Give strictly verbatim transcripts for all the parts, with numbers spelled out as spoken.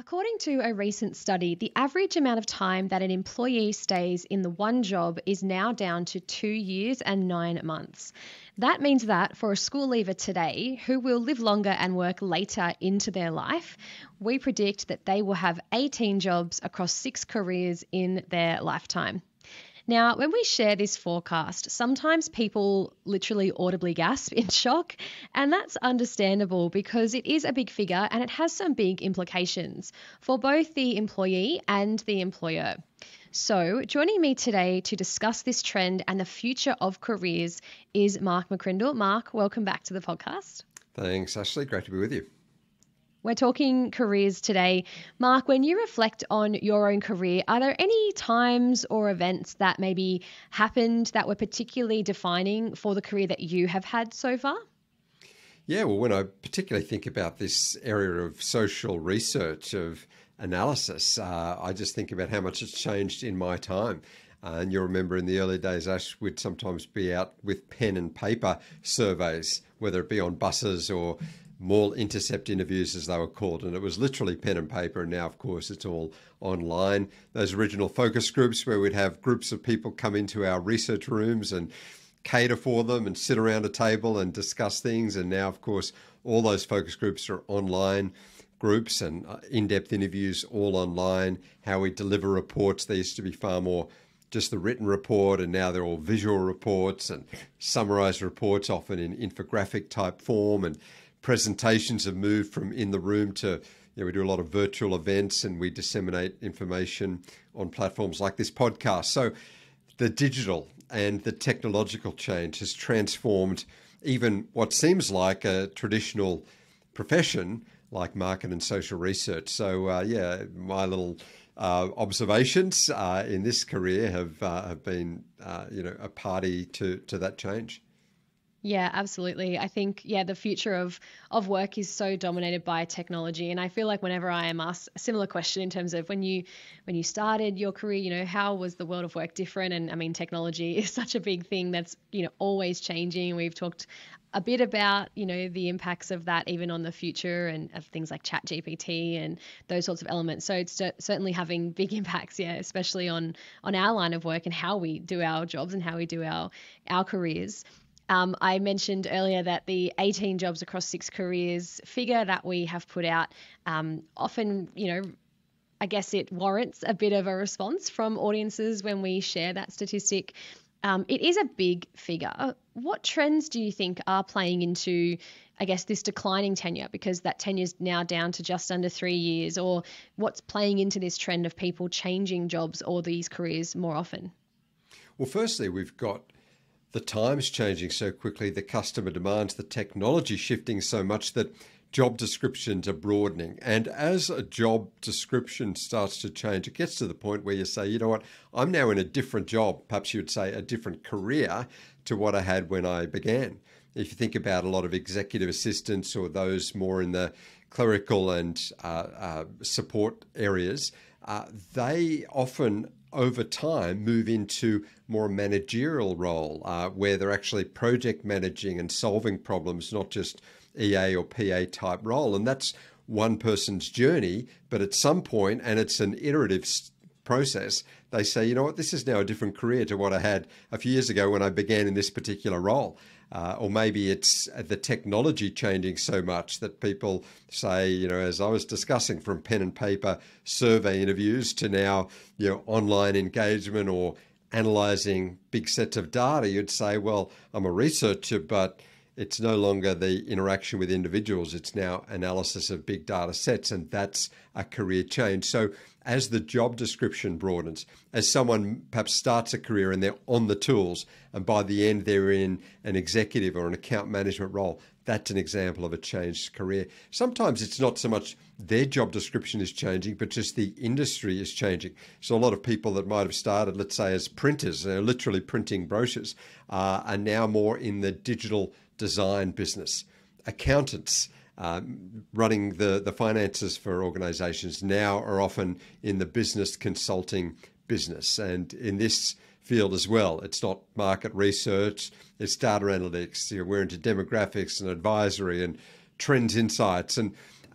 According to a recent study, the average amount of time that an employee stays in the one job is now down to two years and nine months. That means that for a school leaver today who will live longer and work later into their life, we predict that they will have eighteen jobs across six careers in their lifetime. Now, when we share this forecast, sometimes people literally audibly gasp in shock, and that's understandable because it is a big figure and it has some big implications for both the employee and the employer. So, joining me today to discuss this trend and the future of careers is Mark McCrindle. Mark, welcome back to the podcast. Thanks, Ashley. Great to be with you. We're talking careers today. Mark, when you reflect on your own career, are there any times or events that maybe happened that were particularly defining for the career that you have had so far? Yeah, well, when I particularly think about this area of social research, of analysis, uh, I just think about how much it's changed in my time. Uh, and you'll remember in the early days, Ash, would sometimes be out with pen and paper surveys, whether it be on buses or mall intercept interviews, as they were called, and it was literally pen and paper. And now, of course, it's all online. Those original focus groups where we'd have groups of people come into our research rooms and cater for them and sit around a table and discuss things. And now, of course, all those focus groups are online groups and in-depth interviews all online. How we deliver reports, they used to be far more just the written report, and now they're all visual reports and summarized reports, often in infographic type form, and presentations have moved from in the room to, you know, we do a lot of virtual events and we disseminate information on platforms like this podcast. So the digital and the technological change has transformed even what seems like a traditional profession like market and social research. So uh, yeah, my little uh, observations uh, in this career have uh, have been uh, you know a party to to that change. Yeah, absolutely. I think, yeah, the future of, of work is so dominated by technology. And I feel like whenever I am asked a similar question in terms of when you when you started your career, you know, how was the world of work different? And I mean, technology is such a big thing that's, you know, always changing. We've talked a bit about, you know, the impacts of that even on the future and of things like Chat G P T and those sorts of elements. So it's certainly having big impacts, yeah, especially on on our line of work and how we do our jobs and how we do our our careers. Um, I mentioned earlier that the eighteen jobs across six careers figure that we have put out um, often, you know, I guess it warrants a bit of a response from audiences when we share that statistic. Um, it is a big figure. What trends do you think are playing into, I guess, this declining tenure, because that tenure is now down to just under three years, or what's playing into this trend of people changing jobs or these careers more often? Well, firstly, we've got the times changing so quickly, the customer demands, the technology shifting so much that job descriptions are broadening. And as a job description starts to change, it gets to the point where you say, you know what, I'm now in a different job, perhaps you would say a different career to what I had when I began. If you think about a lot of executive assistants or those more in the clerical and uh, uh, support areas, uh, they often over time move into more managerial role uh, where they're actually project managing and solving problems, not just E A or P A type role. And that's one person's journey, but at some point, and it's an iterative process, they say, you know what, this is now a different career to what I had a few years ago when I began in this particular role. Uh, or maybe it's the technology changing so much that people say, you know, as I was discussing, from pen and paper survey interviews to now, you know, online engagement or analyzing big sets of data, you'd say, well, I'm a researcher, but it's no longer the interaction with individuals. It's now analysis of big data sets, and that's a career change. So as the job description broadens, as someone perhaps starts a career and they're on the tools, and by the end they're in an executive or an account management role, that's an example of a changed career. Sometimes it's not so much their job description is changing, but just the industry is changing. So a lot of people that might have started, let's say, as printers, they're literally printing brochures, uh, are now more in the digital design business. Accountants um, running the, the finances for organizations now are often in the business consulting business. And in this field as well, it's not market research, it's data analytics. You know, we're into demographics and advisory and trends insights. And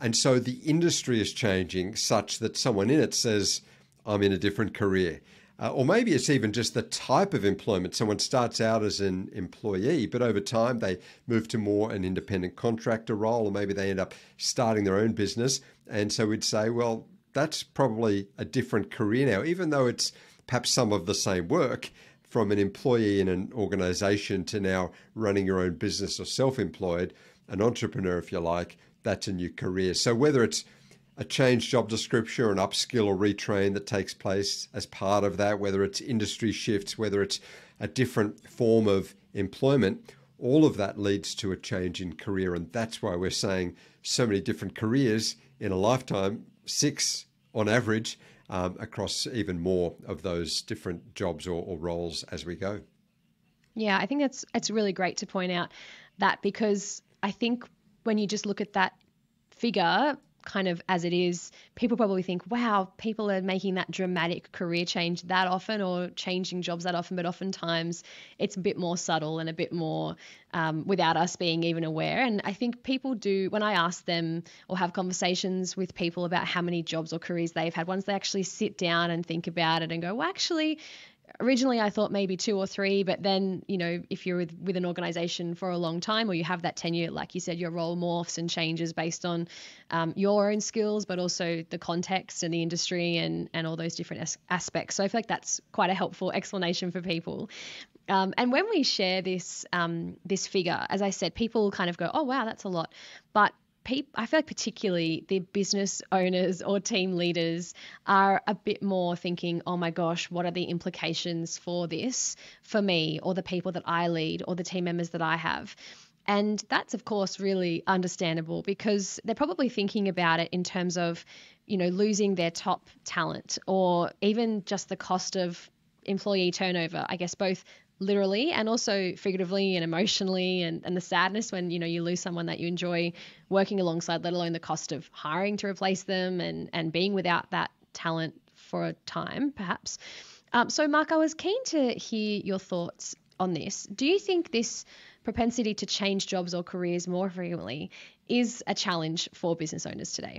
And so the industry is changing such that someone in it says, I'm in a different career. Uh, or maybe it's even just the type of employment. Someone starts out as an employee, but over time they move to more an independent contractor role, or maybe they end up starting their own business. And so we'd say, well, that's probably a different career now, even though it's perhaps some of the same work, from an employee in an organization to now running your own business or self-employed, an entrepreneur, if you like, that's a new career. So whether it's a changed job description or an upskill or retrain that takes place as part of that, whether it's industry shifts, whether it's a different form of employment, all of that leads to a change in career. And that's why we're saying so many different careers in a lifetime, six on average, um, across even more of those different jobs or, or roles as we go. Yeah, I think that's it's really great to point out that, because I think when you just look at that figure kind of as it is, people probably think, wow, people are making that dramatic career change that often, or changing jobs that often, but oftentimes it's a bit more subtle and a bit more um, without us being even aware. And I think people do, when I ask them or have conversations with people about how many jobs or careers they've had, once they actually sit down and think about it and go, well, actually, originally I thought maybe two or three, but then, you know, if you're with, with an organization for a long time, or you have that tenure, like you said, your role morphs and changes based on um, your own skills, but also the context and the industry and, and all those different as- aspects. So I feel like that's quite a helpful explanation for people. Um, and when we share this, um, this figure, as I said, people kind of go, oh, wow, that's a lot. But I feel like particularly the business owners or team leaders are a bit more thinking, oh my gosh, what are the implications for this for me or the people that I lead or the team members that I have? And that's, of course, really understandable, because they're probably thinking about it in terms of, you know, losing their top talent, or even just the cost of employee turnover, I guess, both literally and also figuratively and emotionally, and, and the sadness when, you know, you lose someone that you enjoy working alongside, let alone the cost of hiring to replace them and, and being without that talent for a time, perhaps. Um, so, Mark, I was keen to hear your thoughts on this. Do you think this propensity to change jobs or careers more frequently is a challenge for business owners today?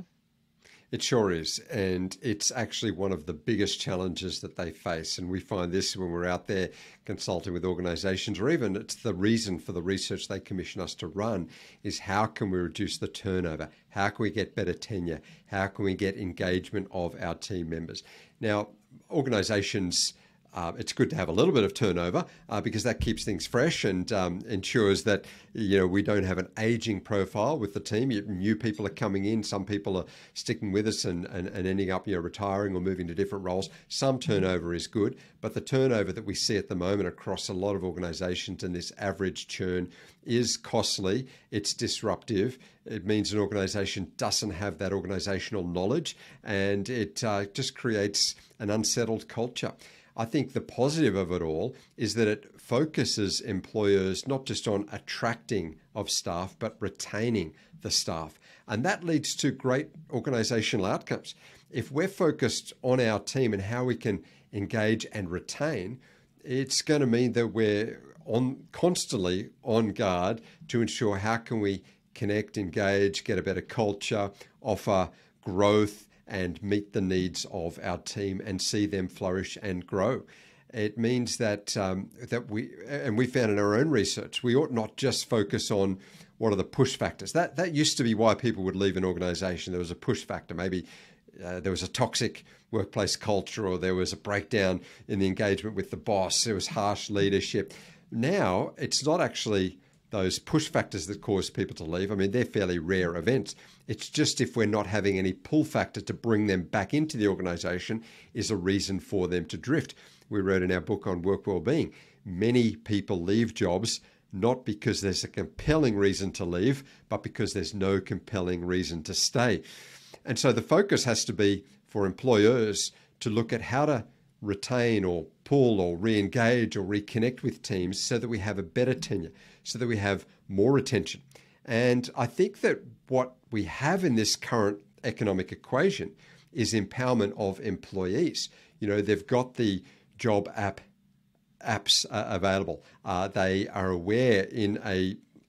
It sure is. And it's actually one of the biggest challenges that they face. And we find this when we're out there consulting with organizations, or even it's the reason for the research they commission us to run, is how can we reduce the turnover? How can we get better tenure? How can we get engagement of our team members? Now, organizations, Uh, it's good to have a little bit of turnover uh, because that keeps things fresh and um, ensures that, you know, we don't have an aging profile with the team. New people are coming in. Some people are sticking with us and, and, and ending up, you know, retiring or moving to different roles. Some turnover is good, but the turnover that we see at the moment across a lot of organizations, and this average churn, is costly. It's disruptive. It means an organization doesn't have that organizational knowledge, and it uh, just creates an unsettled culture. I think the positive of it all is that it focuses employers not just on attracting of staff, but retaining the staff. And that leads to great organizational outcomes. If we're focused on our team and how we can engage and retain, it's going to mean that we're on constantly on guard to ensure how can we connect, engage, get a better culture, offer growth, and meet the needs of our team and see them flourish and grow. It means that um, that we, and we found in our own research, we ought not just focus on what are the push factors. That that used to be why people would leave an organization. There was a push factor. Maybe uh, there was a toxic workplace culture, or there was a breakdown in the engagement with the boss. There was harsh leadership. Now, it's not actually those push factors that cause people to leave. I mean, they're fairly rare events. It's just if we're not having any pull factor to bring them back into the organization is a reason for them to drift. We wrote in our book on work well-being, many people leave jobs not because there's a compelling reason to leave, but because there's no compelling reason to stay. And so the focus has to be for employers to look at how to retain or pull or re-engage or reconnect with teams so that we have a better tenure, so that we have more retention. And I think that what we have in this current economic equation is empowerment of employees. You know, they've got the job app apps uh, available. Uh, they are aware in a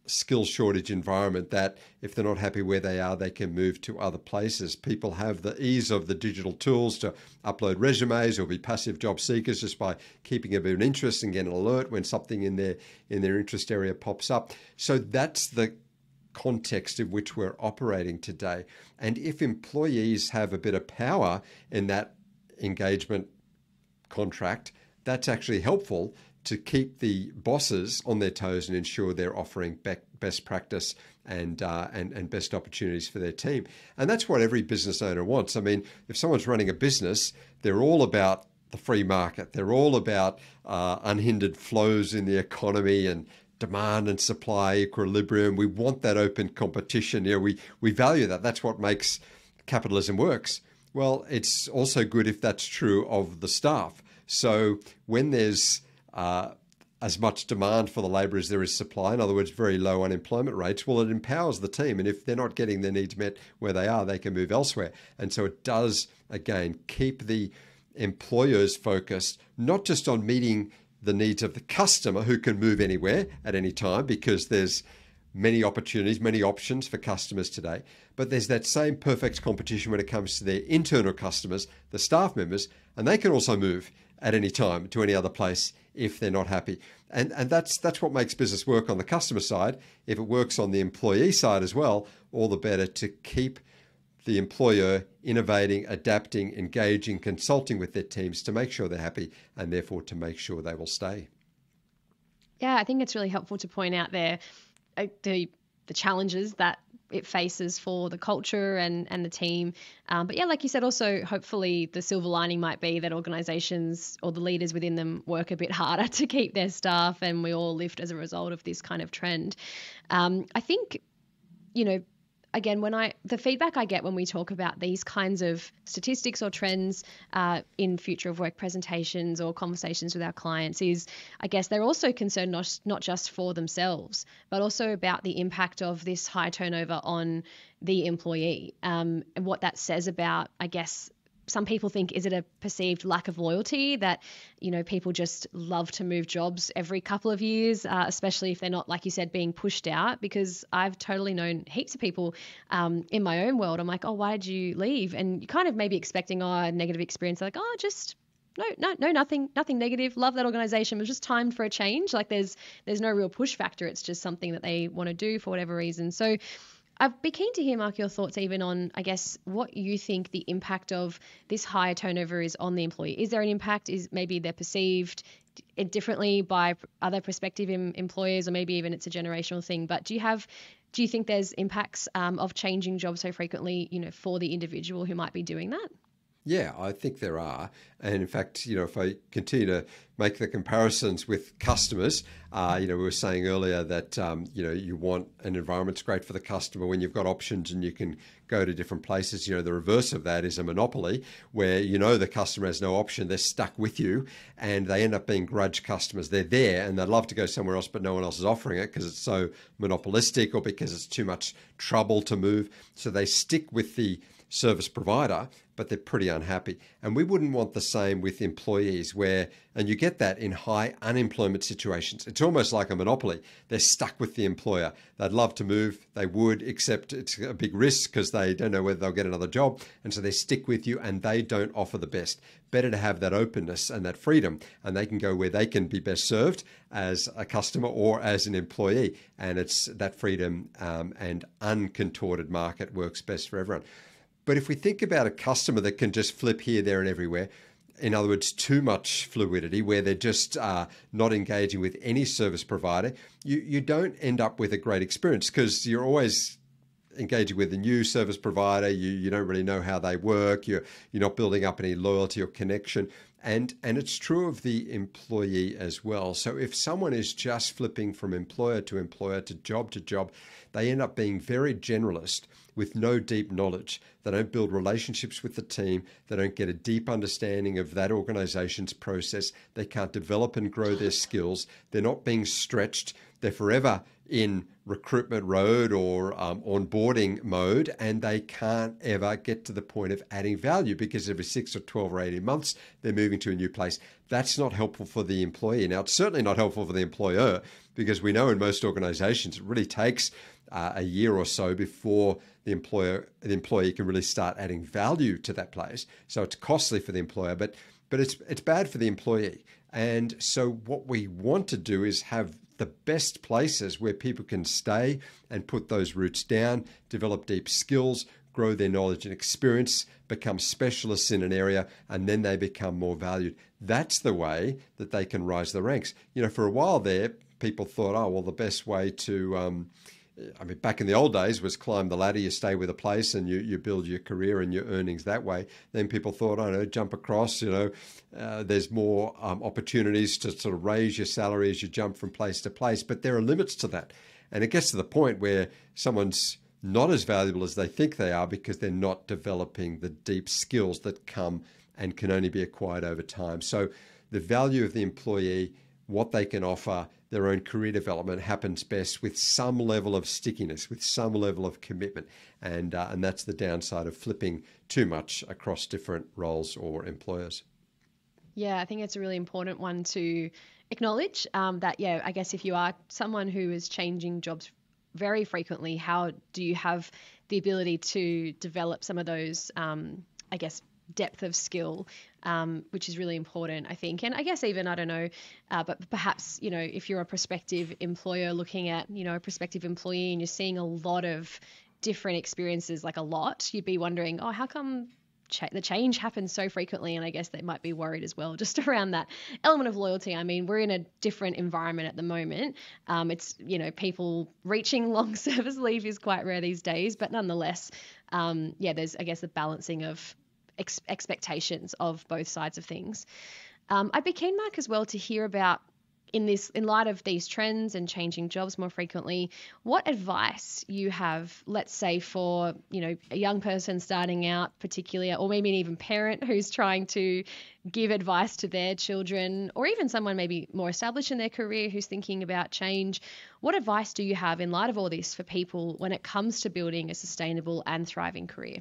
skill shortage environment that if they're not happy where they are, they can move to other places. People have the ease of the digital tools to upload resumes or be passive job seekers just by keeping a bit of interest and get an alert when something in their in their interest area pops up. So that's the context in which we're operating today. And if employees have a bit of power in that engagement contract, that's actually helpful to keep the bosses on their toes and ensure they're offering best practice and, uh, and and best opportunities for their team. And that's what every business owner wants. I mean, if someone's running a business, they're all about the free market. They're all about uh, unhindered flows in the economy and demand and supply equilibrium. We want that open competition. You know, we, we value that. That's what makes capitalism works. Well, it's also good if that's true of the staff. So when there's uh, as much demand for the labour as there is supply, in other words, very low unemployment rates, well, it empowers the team. And if they're not getting their needs met where they are, they can move elsewhere. And so it does, again, keep the employers focused, not just on meeting the needs of the customer who can move anywhere at any time, because there's many opportunities, many options for customers today. But there's that same perfect competition when it comes to their internal customers, the staff members, and they can also move at any time to any other place if they're not happy. And and that's that's what makes business work on the customer side. If it works on the employee side as well, all the better to keep the employer innovating, adapting, engaging, consulting with their teams to make sure they're happy and therefore to make sure they will stay. Yeah, I think it's really helpful to point out there uh, the the challenges that it faces for the culture and, and the team. Um, but yeah, like you said, also hopefully the silver lining might be that organizations or the leaders within them work a bit harder to keep their staff, and we all lift as a result of this kind of trend. Um, I think, you know, again, when I the feedback I get when we talk about these kinds of statistics or trends uh, in future of work presentations or conversations with our clients is, I guess, they're also concerned not, not just for themselves, but also about the impact of this high turnover on the employee, um, and what that says about, I guess, some people think, is it a perceived lack of loyalty that, you know, people just love to move jobs every couple of years, uh, especially if they're not, like you said, being pushed out? Because I've totally known heaps of people um, in my own world. I'm like, oh, why did you leave? And you kind of maybe expecting, oh, a negative experience. They're like, oh, just no, no, no, nothing, nothing negative. Love that organization. It was just time for a change. Like there's, there's no real push factor. It's just something that they want to do for whatever reason. So I'd be keen to hear, Mark, your thoughts even on, I guess, what you think the impact of this higher turnover is on the employee. Is there an impact? Is maybe they're perceived differently by other prospective em- employers, or maybe even it's a generational thing. But do you have, do you think there's impacts um, of changing jobs so frequently, you know, for the individual who might be doing that? Yeah, I think there are. And in fact, you know, if I continue to make the comparisons with customers, uh, you know, we were saying earlier that, um, you know, you want an environment that's great for the customer when you've got options and you can go to different places. You know, the reverse of that is a monopoly where, you know, the customer has no option. They're stuck with you and they end up being grudge customers. They're there and they'd love to go somewhere else, but no one else is offering it because it's so monopolistic or because it's too much trouble to move. So they stick with the service provider, but they're pretty unhappy. And we wouldn't want the same with employees where, and you get that in high unemployment situations. It's almost like a monopoly. They're stuck with the employer. They'd love to move. They would, except it's a big risk because they don't know whether they'll get another job. And so they stick with you and they don't offer the best. Better to have that openness and that freedom, and they can go where they can be best served as a customer or as an employee. And it's that freedom um, and uncontorted market works best for everyone. But if we think about a customer that can just flip here, there, and everywhere, in other words, too much fluidity, where they're just uh, not engaging with any service provider, you, you don't end up with a great experience because you're always engaging with a new service provider. You, you don't really know how they work. You're, you're not building up any loyalty or connection. And, and it's true of the employee as well. So if someone is just flipping from employer to employer to job to job, they end up being very generalist with no deep knowledge. They don't build relationships with the team. They don't get a deep understanding of that organization's process. They can't develop and grow their skills. They're not being stretched. They're forever in recruitment mode or um, onboarding mode, and they can't ever get to the point of adding value because every six or twelve or eighteen months, they're moving to a new place. That's not helpful for the employee. Now, it's certainly not helpful for the employer because we know in most organizations it really takes uh, a year or so before the employer, the employee can really start adding value to that place. So it's costly for the employer, but but it's it's bad for the employee. And so what we want to do is have the best places where people can stay and put those roots down, develop deep skills, grow their knowledge and experience, become specialists in an area, and then they become more valued. That's the way that they can rise the ranks. You know, for a while there, people thought, oh, well, the best way to, um, I mean, back in the old days was climb the ladder, you stay with a place and you, you build your career and your earnings that way. Then people thought, I don't know, jump across, you know, uh, there's more um, opportunities to sort of raise your salary as you jump from place to place. But there are limits to that. And it gets to the point where someone's not as valuable as they think they are because they're not developing the deep skills that come and can only be acquired over time. So the value of the employee, what they can offer, their own career development happens best with some level of stickiness, with some level of commitment. And, uh, and that's the downside of flipping too much across different roles or employers. Yeah, I think it's a really important one to acknowledge um, that, yeah, I guess if you are someone who is changing jobs very frequently, how do you have the ability to develop some of those, um, I guess, depth of skill, um, which is really important, I think. And I guess even, I don't know, uh, but perhaps, you know, if you're a prospective employer looking at, you know, a prospective employee and you're seeing a lot of different experiences, like a lot, you'd be wondering, oh, how come Ch- the change happens so frequently? And I guess they might be worried as well just around that element of loyalty. I mean, we're in a different environment at the moment. Um, it's, you know, people reaching long service leave is quite rare these days, but nonetheless, um, yeah, there's, I guess, a balancing of ex- expectations of both sides of things. Um, I'd be keen, Mark, as well to hear about, in this, in light of these trends and changing jobs more frequently, what advice you have, let's say for, you know, a young person starting out particularly, or maybe an even parent who's trying to give advice to their children, or even someone maybe more established in their career who's thinking about change. What advice do you have in light of all this for people when it comes to building a sustainable and thriving career?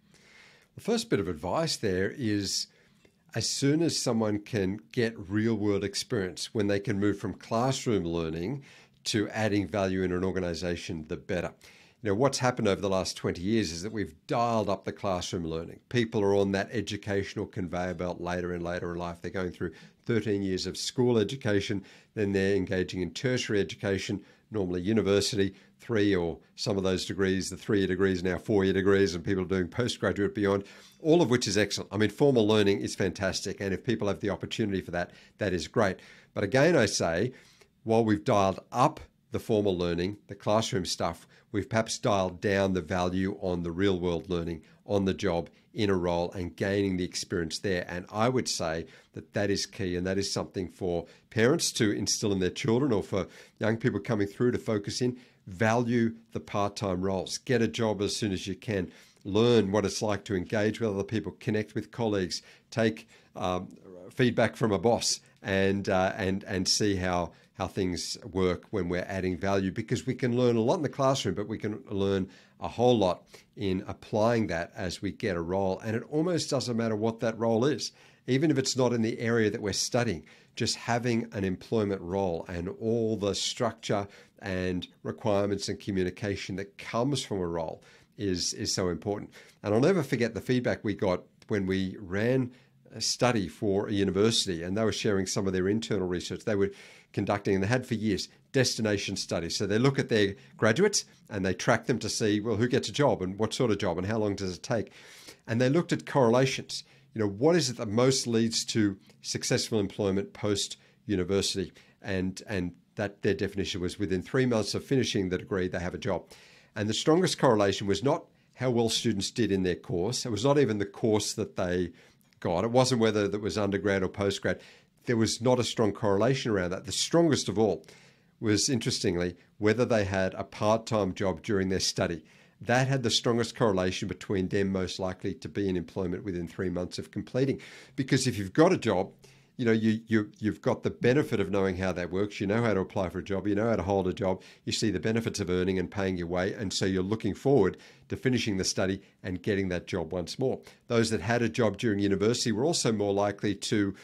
The first bit of advice there is, as soon as someone can get real world experience, when they can move from classroom learning to adding value in an organization, the better. You know, what's happened over the last twenty years is that we've dialed up the classroom learning. People are on that educational conveyor belt later and later in life. They're going through thirteen years of school education, then they're engaging in tertiary education, normally university, three or some of those degrees, the three-year degrees, now four-year degrees, and people are doing postgraduate beyond, all of which is excellent. I mean, formal learning is fantastic, and if people have the opportunity for that, that is great. But again, I say, while we've dialed up the formal learning, the classroom stuff, we've perhaps dialed down the value on the real-world learning, on the job, in a role, and gaining the experience there. And I would say that that is key, and that is something for parents to instill in their children, or for young people coming through to focus in. Value the part-time roles. Get a job as soon as you can. Learn what it's like to engage with other people, connect with colleagues, take um, feedback from a boss, and uh, and and see how how things work when we're adding value. Because we can learn a lot in the classroom, but we can learn a whole lot in applying that as we get a role. And it almost doesn't matter what that role is, even if it's not in the area that we're studying. Just having an employment role and all the structure and requirements and communication that comes from a role is, is so important. And I'll never forget the feedback we got when we ran a study for a university, and they were sharing some of their internal research they were conducting, and they had for years, destination studies. So they look at their graduates and they track them to see, well, who gets a job and what sort of job and how long does it take? And they looked at correlations. You know, what is it that most leads to successful employment post-university? And and that their definition was within three months of finishing the degree, they have a job. And the strongest correlation was not how well students did in their course. It was not even the course that they got. It wasn't whether that was undergrad or postgrad. There was not a strong correlation around that. The strongest of all was, interestingly, whether they had a part-time job during their study. That had the strongest correlation between them most likely to be in employment within three months of completing. Because if you've got a job, you know, you, you, you've got the benefit of knowing how that works. You know how to apply for a job. You know how to hold a job. You see the benefits of earning and paying your way. And so you're looking forward to finishing the study and getting that job once more. Those that had a job during university were also more likely to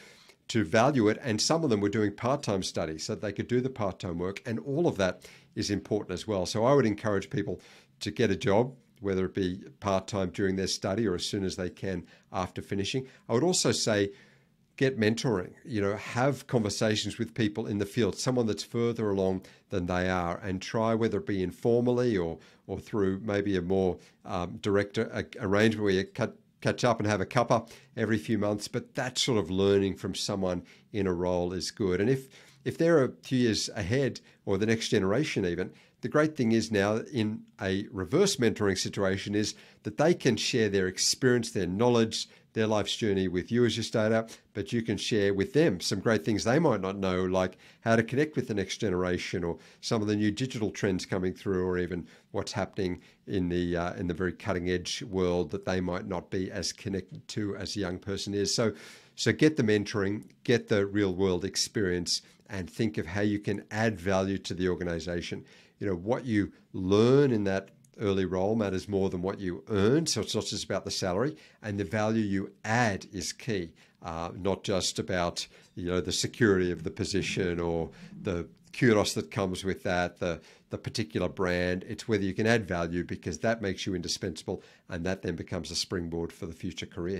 to value it. And some of them were doing part-time studies so that they could do the part-time work. And all of that is important as well. So I would encourage people to get a job, whether it be part-time during their study or as soon as they can after finishing. I would also say, get mentoring, you know, have conversations with people in the field, someone that's further along than they are, and try, whether it be informally or or through maybe a more um, direct a, arrangement where you cut, catch up and have a cuppa every few months. But that sort of learning from someone in a role is good. And if if they're a few years ahead, or the next generation even, the great thing is now in a reverse mentoring situation is that they can share their experience, their knowledge, their life's journey with you as you start out, but you can share with them some great things they might not know, like how to connect with the next generation, or some of the new digital trends coming through, or even what's happening in the uh, in the very cutting edge world that they might not be as connected to as a young person is. So, so get the mentoring, get the real world experience, and think of how you can add value to the organization. You know, what you learn in that early role matters more than what you earn. So it's not just about the salary, and the value you add is key, uh, not just about, you know, the security of the position or the kudos that comes with that, the, the particular brand. It's whether you can add value, because that makes you indispensable, and that then becomes a springboard for the future career.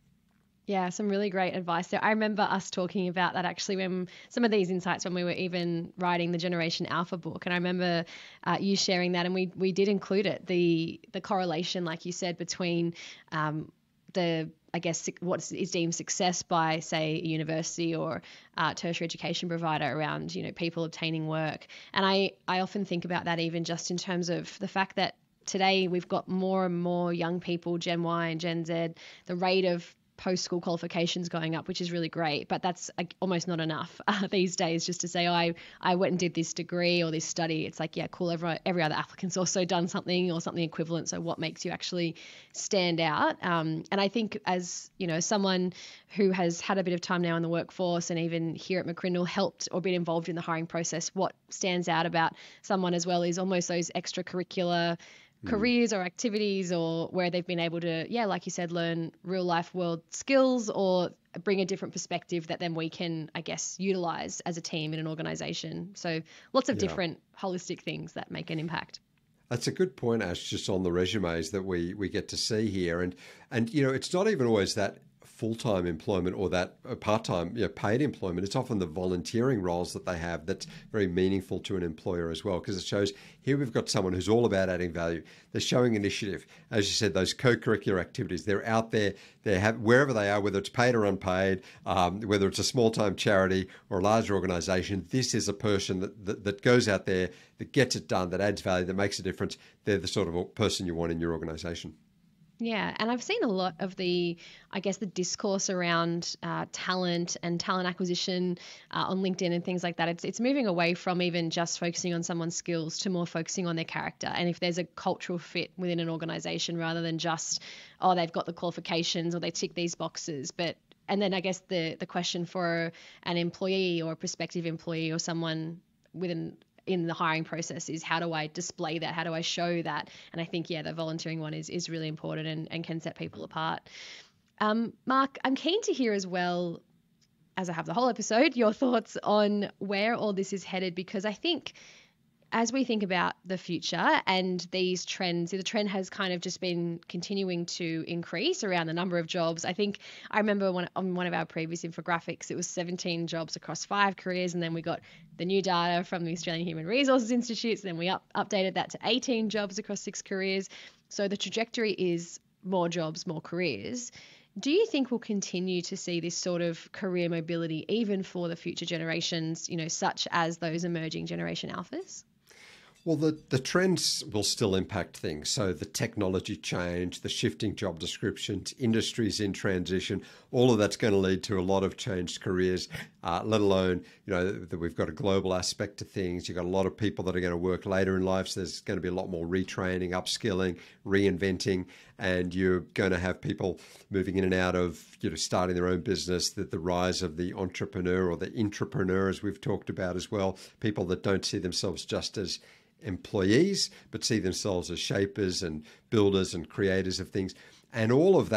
Yeah, some really great advice there. I remember us talking about that actually when some of these insights when we were even writing the Generation Alpha book. And I remember uh, you sharing that, and we we did include it, the the correlation, like you said, between um, the, I guess, what is deemed success by, say, a university or uh, tertiary education provider around, you know, people obtaining work. And I, I often think about that even just in terms of the fact that today we've got more and more young people, Gen Y and Gen Z, the rate of post-school qualifications going up, which is really great, but that's uh, almost not enough uh, these days just to say, oh, I, I went and did this degree or this study. It's like, yeah, cool, every, every other applicant's also done something or something equivalent, so what makes you actually stand out? Um, and I think as, you know, someone who has had a bit of time now in the workforce and even here at McCrindle helped or been involved in the hiring process, what stands out about someone as well is almost those extracurricular careers or activities, or where they've been able to, yeah, like you said, learn real life world skills or bring a different perspective that then we can, I guess, utilize as a team in an organization. So lots of yeah. different holistic things that make an impact. That's a good point, Ash, just on the resumes that we we get to see here. And, and you know, it's not even always that full-time employment or that part-time, you know, paid employment. It's often the volunteering roles that they have that's very meaningful to an employer as well, because it shows here we've got someone who's all about adding value. They're showing initiative. As you said, those co-curricular activities, they're out there, they have wherever they are, whether it's paid or unpaid, um, whether it's a small-time charity or a larger organization. This is a person that, that, that goes out there, that gets it done, that adds value, that makes a difference. They're the sort of person you want in your organization. Yeah, and I've seen a lot of the, I guess, the discourse around uh, talent and talent acquisition uh, on LinkedIn and things like that. It's it's moving away from even just focusing on someone's skills to more focusing on their character. And if there's a cultural fit within an organization, rather than just, oh, they've got the qualifications or they tick these boxes. But and then I guess the the question for an employee or a prospective employee or someone within in the hiring process is, how do I display that? How do I show that? And I think, yeah, the volunteering one is is really important and, and can set people apart. Um, Mark, I'm keen to hear as well, as I have the whole episode, your thoughts on where all this is headed, because I think as we think about the future and these trends, the trend has kind of just been continuing to increase around the number of jobs. I think I remember one, on one of our previous infographics, it was seventeen jobs across five careers. And then we got the new data from the Australian Human Resources Institute. So then we up, updated that to eighteen jobs across six careers. So the trajectory is more jobs, more careers. Do you think we'll continue to see this sort of career mobility even for the future generations, you know, such as those emerging Generation Alphas? Well, the, the trends will still impact things. So the technology change, the shifting job descriptions, industries in transition, all of that's going to lead to a lot of changed careers, uh, let alone, you know, that we've got a global aspect to things. You've got a lot of people that are going to work later in life. So there's going to be a lot more retraining, upskilling, reinventing, and you're going to have people moving in and out of, you know, starting their own business, that the rise of the entrepreneur or the intrapreneur, as we've talked about as well, people that don't see themselves just as employees, but see themselves as shapers and builders and creators of things. And all of that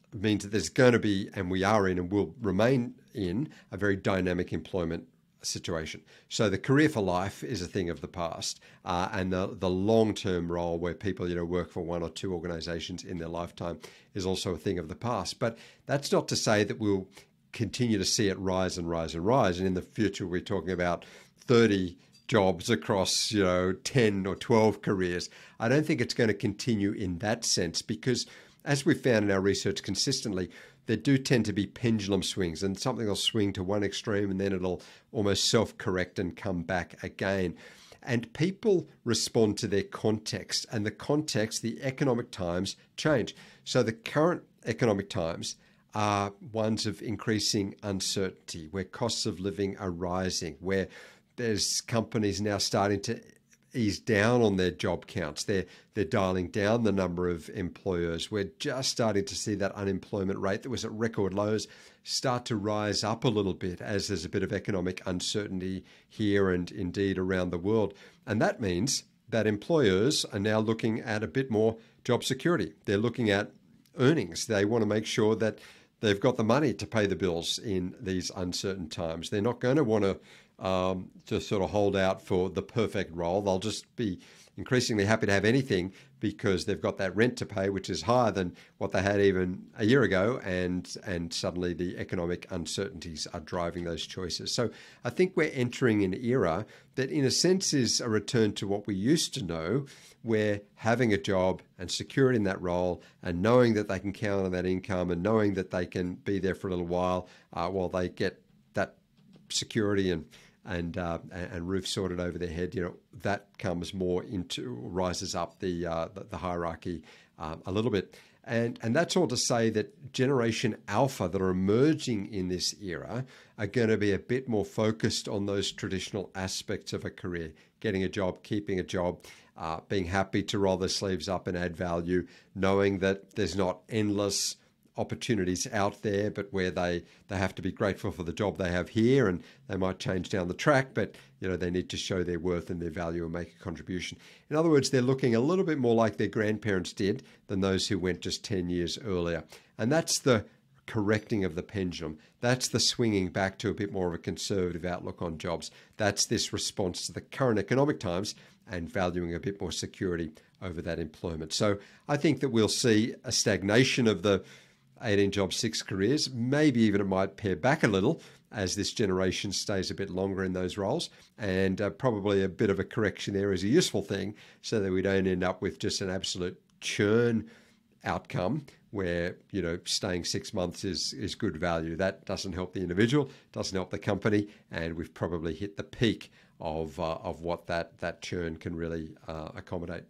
means that there's going to be, and we are in and will remain in, a very dynamic employment situation. So the career for life is a thing of the past, uh, and the the long-term role where people, you know, work for one or two organizations in their lifetime is also a thing of the past. But that's not to say that we'll continue to see it rise and rise and rise. And in the future, we're talking about thirty jobs across, you know, ten or twelve careers. I don't think it's going to continue in that sense, because as we've found in our research consistently, there do tend to be pendulum swings, and something will swing to one extreme and then it'll almost self-correct and come back again. And people respond to their context, and the context, the economic times change. So the current economic times are ones of increasing uncertainty, where costs of living are rising, where there's companies now starting to ease down on their job counts. They're, they're dialing down the number of employers. We're just starting to see that unemployment rate that was at record lows start to rise up a little bit as there's a bit of economic uncertainty here and indeed around the world. And that means that employers are now looking at a bit more job security. They're looking at earnings. They want to make sure that they've got the money to pay the bills in these uncertain times. They're not going to want to Um, to sort of hold out for the perfect role. They'll just be increasingly happy to have anything because they've got that rent to pay, which is higher than what they had even a year ago. And, and suddenly the economic uncertainties are driving those choices. So I think we're entering an era that in a sense is a return to what we used to know, where having a job and security in that role and knowing that they can count on that income and knowing that they can be there for a little while uh, while they get that security and and uh, and roof sorted over their head, you know, that comes more into, rises up the uh, the, the hierarchy um, a little bit. And and that's all to say that Generation Alpha that are emerging in this era are going to be a bit more focused on those traditional aspects of a career, getting a job, keeping a job, uh, being happy to roll their sleeves up and add value, knowing that there's not endless opportunities out there, but where they, they have to be grateful for the job they have here, and they might change down the track, but you know they need to show their worth and their value and make a contribution. In other words, they're looking a little bit more like their grandparents did than those who went just ten years earlier. And that's the correcting of the pendulum. That's the swinging back to a bit more of a conservative outlook on jobs. That's this response to the current economic times and valuing a bit more security over that employment. So I think that we'll see a stagnation of the eighteen jobs, six careers. Maybe even it might pare back a little as this generation stays a bit longer in those roles, and uh, probably a bit of a correction there is a useful thing, so that we don't end up with just an absolute churn outcome where, you know, staying six months is is good value. That doesn't help the individual, doesn't help the company, and we've probably hit the peak of uh, of what that that churn can really uh, accommodate.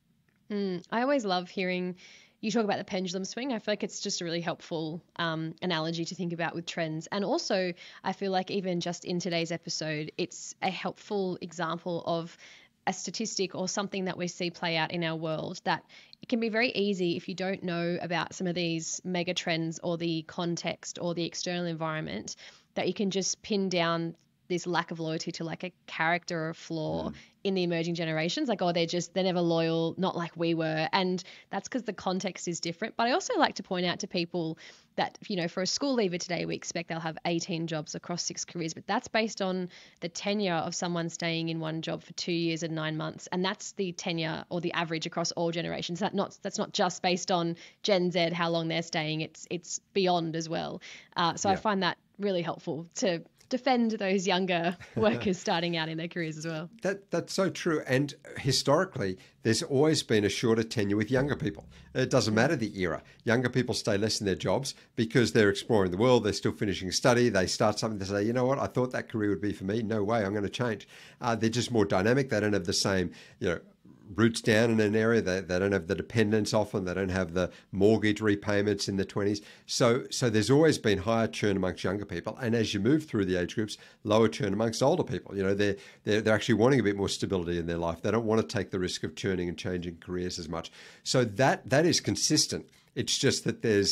Mm, I always love hearing you talk about the pendulum swing. I feel like it's just a really helpful um, analogy to think about with trends. And also, I feel like even just in today's episode, it's a helpful example of a statistic or something that we see play out in our world, that it can be very easy if you don't know about some of these mega trends or the context or the external environment, that you can just pin down this lack of loyalty to like a character or a flaw mm. in the emerging generations. Like, oh, they're just, they're never loyal, not like we were. And that's because the context is different. But I also like to point out to people that, you know, for a school leaver today, we expect they'll have eighteen jobs across six careers, but that's based on the tenure of someone staying in one job for two years and nine months. And that's the tenure or the average across all generations. That not, that's not just based on Gen Z, how long they're staying. It's, it's beyond as well. Uh, so yeah. I find that really helpful to defend those younger workers starting out in their careers as well. That That's so true. And historically, there's always been a shorter tenure with younger people. It doesn't matter the era. Younger people stay less in their jobs because they're exploring the world. They're still finishing study. They start something to say, you know what, I thought that career would be for me. No way, I'm going to change. Uh, they're just more dynamic. They don't have the same, you know, roots down in an area. They, they don't have the dependence often. They don't have the mortgage repayments in the twenties. So so there's always been higher churn amongst younger people. And as you move through the age groups, lower churn amongst older people. You know, they're, they're, they're actually wanting a bit more stability in their life. They don't want to take the risk of churning and changing careers as much. So that that is consistent. It's just that there's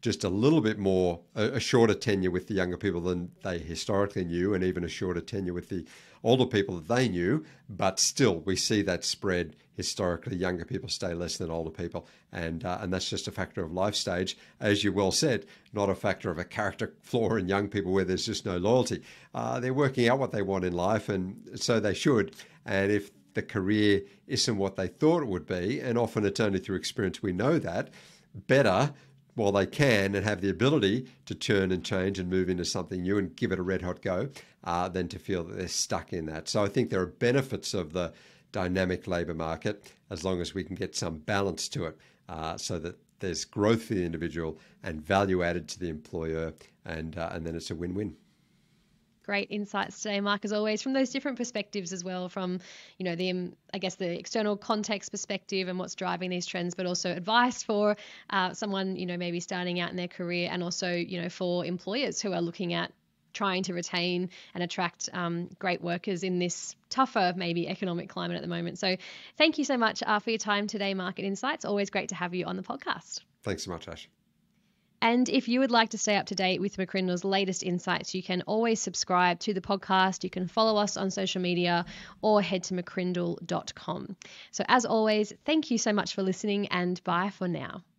just a little bit more, a, a shorter tenure with the younger people than they historically knew, and even a shorter tenure with the older people that they knew. But still, we see that spread. Historically, younger people stay less than older people, and uh, and that's just a factor of life stage, as you well said, not a factor of a character flaw in young people where there's just no loyalty. Uh, they're working out what they want in life, and so they should. And if the career isn't what they thought it would be, and often it's only through experience we know that, better while they can and have the ability to turn and change and move into something new and give it a red hot go, uh, than to feel that they're stuck in that. So I think there are benefits of the dynamic labour market as long as we can get some balance to it, uh, so that there's growth for the individual and value added to the employer, and uh, and then it's a win-win. Great insights today, Mark, as always, from those different perspectives as well, from, you know, the, um, I guess, the external context perspective and what's driving these trends, but also advice for uh, someone, you know, maybe starting out in their career, and also, you know, for employers who are looking at trying to retain and attract um, great workers in this tougher, maybe, economic climate at the moment. So thank you so much uh, for your time today, Market Insights. Always great to have you on the podcast. Thanks so much, Ash. And if you would like to stay up to date with McCrindle's latest insights, you can always subscribe to the podcast. You can follow us on social media or head to mccrindle dot com. So as always, thank you so much for listening, and bye for now.